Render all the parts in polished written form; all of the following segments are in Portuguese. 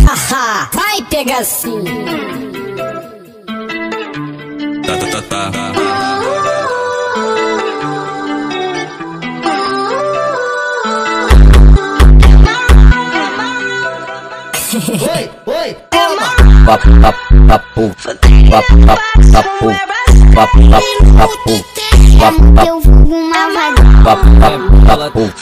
Vai pegar sim. Oi, papu, papu, papu, papu, papu, Eu vulgo mamado. papu, papu,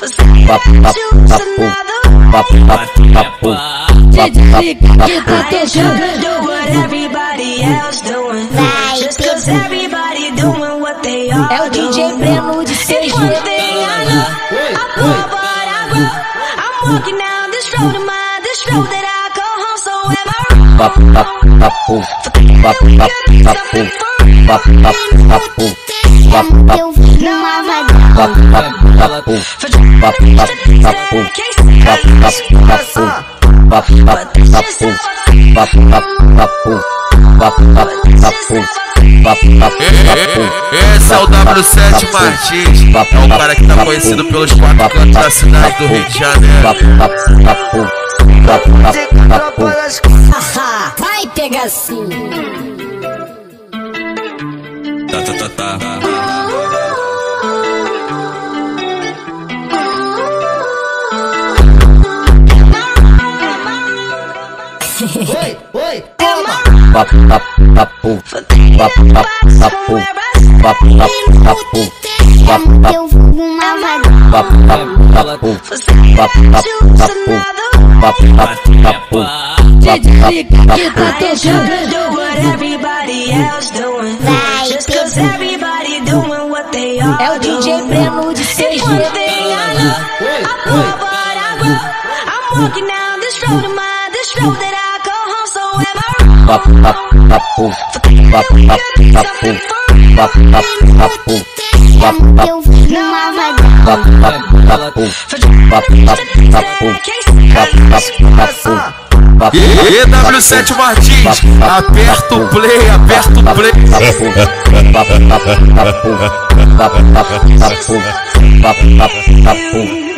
papu, papu, Desliga que tá deixando. Do what everybody else doing. Just cause everybody doing what they are. É o DJ Breno de CG. One thing I know, I love what I grow. I'm walking down this road of mine, this road that I call home. So am I papu, papu, papu, papu, papu, papu, Eu vulgo mamado. papu, papu, papu, papu, Esse é o W7 Martins, é o cara que tá conhecido pelos 4 cantos da cidade do Rio de Janeiro. Vai pegar sim. oi, papu, papu, papu, papu, papu, Eu vulgo mamado. papu, papu, Desliga que tá deixando. do what everybody else doing. Just cause everybody doing what they are. É o DJ Breno de CG. One thing I know, I love what I grow. I'm walking down this road of mine, this road that I call home. So am I papu, papu, papu, papu, papu, Eu vulgo mamado. E W7 Martins, aperta o play, aperta o play.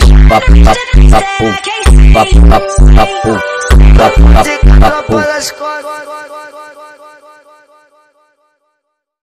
Escola.